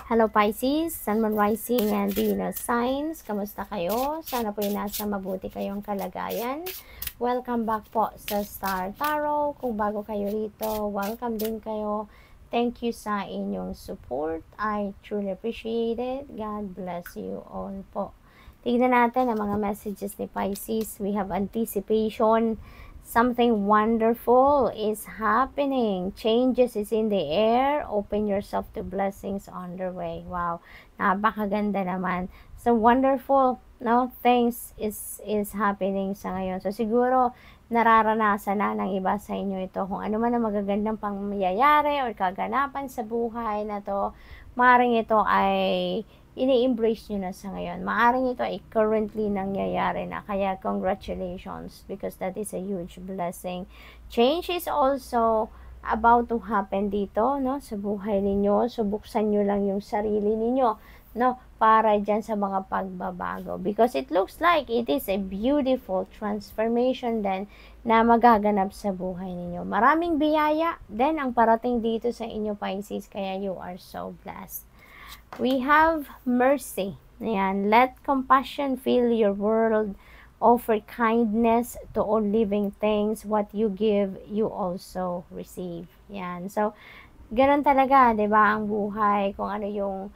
Hello Pisces, Sun, Moon, Rising, and Venus signs. Kamusta kayo? Sana po nasa mabuti kayong kalagayan. Welcome back po sa Star Tarot. Kung bago kayo rito, welcome din kayo. Thank you sa inyong support. I truly appreciate it. God bless you all po. Tignan natin ang mga messages ni Pisces. We have anticipation. Something wonderful is happening. Changes is in the air. Open yourself to blessings on the way. Wow. Napakaganda naman. So wonderful, no? Things is happening sa ngayon. So siguro nararanasan na ng iba sa inyo ito. Kung ano man ang magagandang pangyayari or kaganapan sa buhay na to, maaaring ito ay ini-embrace nyo na sa ngayon. Maaring ito ay currently nangyayari na. Kaya congratulations because that is a huge blessing. Change is also about to happen dito, no? Sa buhay ninyo. So, buksan nyo lang yung sarili ninyo, no? Para dyan sa mga pagbabago. Because it looks like it is a beautiful transformation then na magaganap sa buhay ninyo. Maraming biyaya then ang parating dito sa inyo, Pisces. Kaya you are so blessed. We have mercy. Ayan. Let compassion fill your world. Offer kindness to all living things. What you give, you also receive. Ayan. So, ganun talaga, 'di ba, ang buhay. Kung ano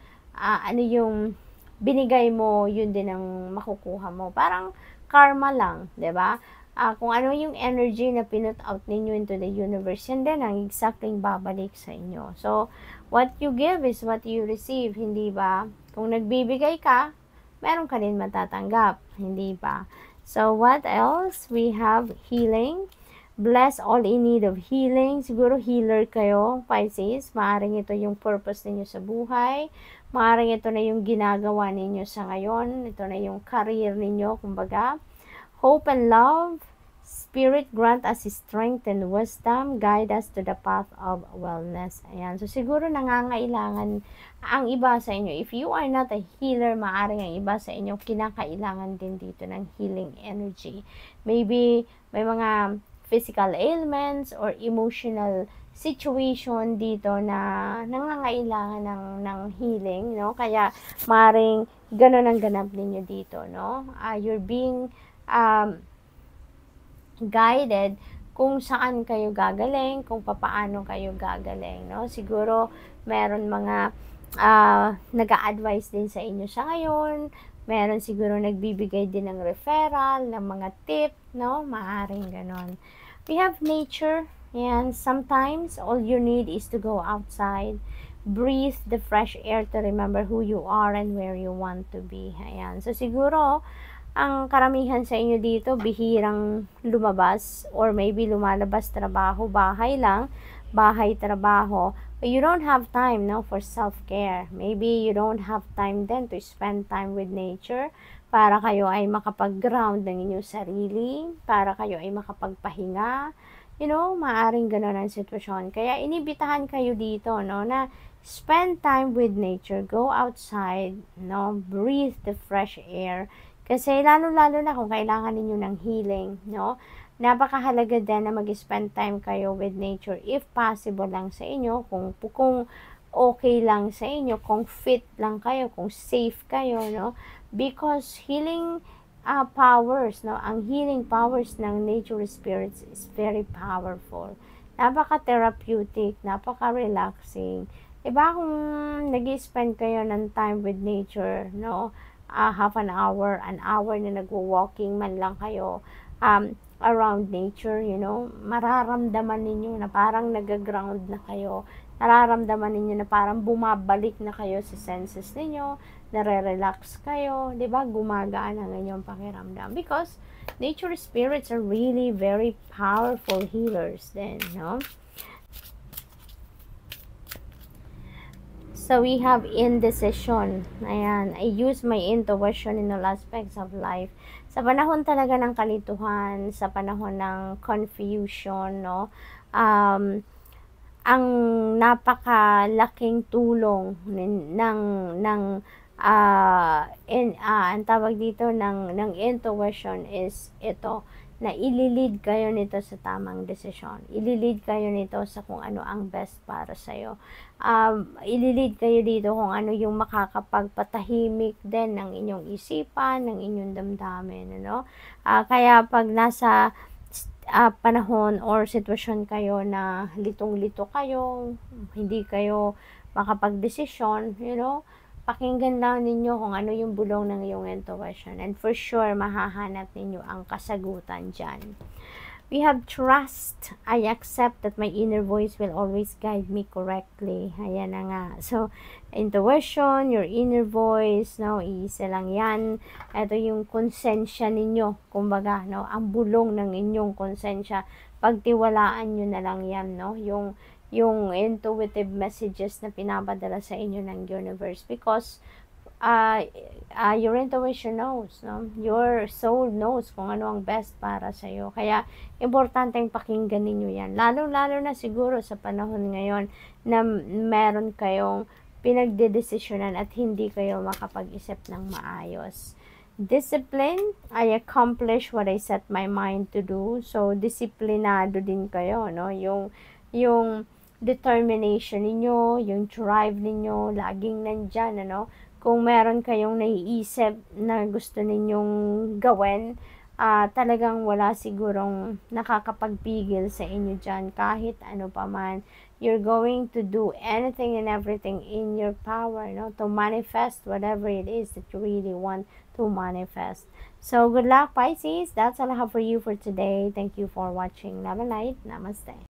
yung binigay mo, yun din ang makukuha mo. Parang karma lang, 'di ba? Kung ano yung energy na pinut out ninyo into the universe, yan din ang exactly babalik sa inyo. So, what you give is what you receive, hindi ba? Kung nagbibigay ka, meron ka din matatanggap, hindi ba? So, what else? We have healing. Bless all in need of healing. Siguro healer kayo, Pisces. Maaring ito yung purpose ninyo sa buhay. Maaring ito na yung ginagawa ninyo sa ngayon. Ito na yung career ninyo, kumbaga. Hope and love. Spirit, grant us strength and wisdom. Guide us to the path of wellness. Ayan. So, siguro nangangailangan ang iba sa inyo. If you are not a healer, maaaring ang iba sa inyo kinakailangan din dito ng healing energy. Maybe may mga physical ailments or emotional situation dito na nangangailangan ng healing, no? Kaya maaaring ganun ang ganap ninyo dito, no? You're being guided kung saan kayo gagaling, kung papaano kayo gagaling, no? Siguro meron mga nag-a-advise din sa inyo sa ngayon. Meron siguro nagbibigay din ng referral, ng mga tip, no? Maaring ganon. We have nature, and sometimes all you need is to go outside, breathe the fresh air to remember who you are and where you want to be. Ayan. So siguro ang karamihan sa inyo dito, bihirang lumabas or maybe lumalabas trabaho, bahay lang, bahay, trabaho. But you don't have time, no, for self-care. Maybe you don't have time then to spend time with nature para kayo ay makapag-ground ng inyong sarili, para kayo ay makapagpahinga. You know, maaring ganun ang sitwasyon. Kaya inibitahan kayo dito, no, na spend time with nature, go outside, no, breathe the fresh air. Kasi lalo-lalo na kung kailangan ninyo ng healing, no? Napakahalaga din na mag-spend time kayo with nature if possible lang sa inyo, kung okay lang sa inyo, kung fit lang kayo, kung safe kayo, no? Because healing powers, no? Ang healing powers ng nature spirits is very powerful. Napaka-therapeutic, napaka-relaxing. Diba kung nag-spend kayo ng time with nature, no? Half an hour na nagwo-walking man lang kayo around nature, you know, mararamdaman ninyo na parang nag-ground na kayo. Nararamdaman ninyo na parang bumabalik na kayo sa senses ninyo, nare-relax kayo, 'di ba? Gumagaan ang inyong pakiramdam because nature spirits are really very powerful healers then, no? So, we have indecision. Ayan. I use my intuition in all aspects of life. Sa panahon talaga ng kalituhan, sa panahon ng confusion, no? Ang napakalaking tulong ang tawag dito ng intuition is ito, na ililid kayo nito sa tamang desisyon. Ililid kayo nito sa kung ano ang best para sa'yo. Ililid kayo dito kung ano yung makakapagpatahimik din ng inyong isipan, ng inyong damdamin, ano? Kaya pag nasa panahon or sitwasyon kayo na litong-lito kayo, hindi kayo makapagdesisyon, pakinggan lang ninyo kung ano yung bulong ng iyong intuition. And for sure, mahahanap ninyo ang kasagutan dyan. We have trust. I accept that my inner voice will always guide me correctly. Ayan na nga. So, intuition, your inner voice, isa lang yan. Ito yung konsensya ninyo. Kumbaga, ang bulong ng inyong konsensya. Pagtiwalaan nyo na lang yan, yung intuitive messages na pinapadala sa inyo ng universe, because your intuition knows, your soul knows kung ano ang best para sa iyo. Kaya importanteng pakinggan ninyo yan, lalo na siguro sa panahon ngayon na meron kayong pinagdedesisyonan at hindi kayo makapag-isip ng maayos. Discipline, I accomplish what I set my mind to do. So disiplinado din kayo, yung determination ninyo, yung drive ninyo, laging nandyan, Kung meron kayong naiisip na gusto ninyong gawin, talagang wala sigurong nakakapagpigil sa inyo dyan, kahit ano pa man. You're going to do anything and everything in your power, to manifest whatever it is that you really want to manifest. So, good luck, Pisces. That's all I have for you for today. Thank you for watching. Love and light. Namaste.